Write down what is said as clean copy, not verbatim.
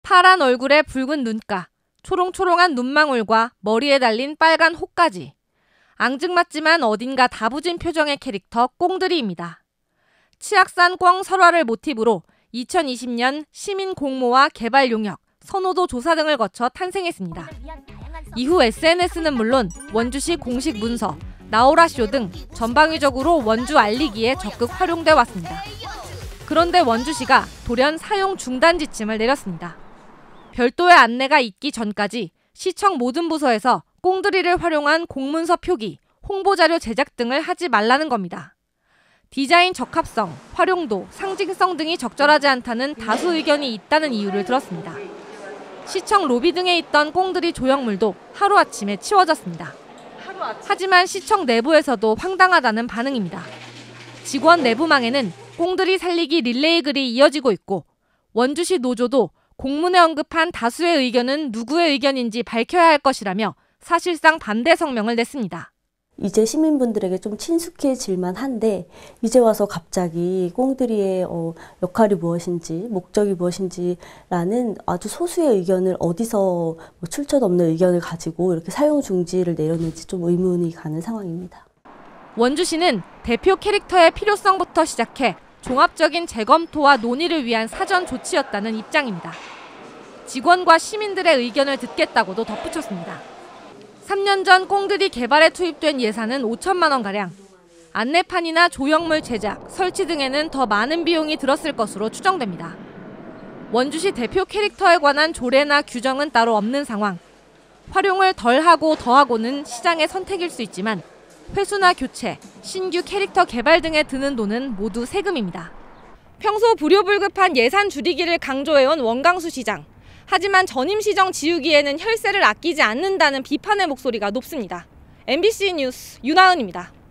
파란 얼굴에 붉은 눈가, 초롱초롱한 눈망울과 머리에 달린 빨간 호까지. 앙증맞지만 어딘가 다부진 표정의 캐릭터 꽁들이입니다. 치악산 꿩 설화를 모티브로 2020년 시민 공모와 개발 용역, 선호도 조사 등을 거쳐 탄생했습니다. 이후 SNS는 물론 원주시 공식 문서, 나오라쇼 등 전방위적으로 원주 알리기에 적극 활용돼 왔습니다. 그런데 원주시가 돌연 사용 중단 지침을 내렸습니다. 별도의 안내가 있기 전까지 시청 모든 부서에서 꽁들이를 활용한 공문서 표기, 홍보자료 제작 등을 하지 말라는 겁니다. 디자인 적합성, 활용도, 상징성 등이 적절하지 않다는 다수 의견이 있다는 이유를 들었습니다. 시청 로비 등에 있던 꽁들이 조형물도 하루아침에 치워졌습니다. 하지만 시청 내부에서도 황당하다는 반응입니다. 직원 내부망에는 꽁들이 살리기 릴레이 글이 이어지고 있고 원주시 노조도 공문에 언급한 다수의 의견은 누구의 의견인지 밝혀야 할 것이라며 사실상 반대 성명을 냈습니다. 이제 시민분들에게 좀 친숙해질만 한데 이제 와서 갑자기 꽁들이의 역할이 무엇인지 목적이 무엇인지라는 아주 소수의 의견을 어디서 출처도 없는 의견을 가지고 이렇게 사용 중지를 내렸는지 좀 의문이 가는 상황입니다. 원주시는 대표 캐릭터의 필요성부터 시작해 종합적인 재검토와 논의를 위한 사전 조치였다는 입장입니다. 직원과 시민들의 의견을 듣겠다고도 덧붙였습니다. 3년 전 꽁들이 개발에 투입된 예산은 5천만 원가량. 안내판이나 조형물 제작, 설치 등에는 더 많은 비용이 들었을 것으로 추정됩니다. 원주시 대표 캐릭터에 관한 조례나 규정은 따로 없는 상황. 활용을 덜하고 더하고는 시장의 선택일 수 있지만 회수나 교체, 신규 캐릭터 개발 등에 드는 돈은 모두 세금입니다. 평소 불효불급한 예산 줄이기를 강조해온 원광수 시장. 하지만 전임시정 지우기에는 혈세를 아끼지 않는다는 비판의 목소리가 높습니다. MBC 뉴스 윤하은입니다.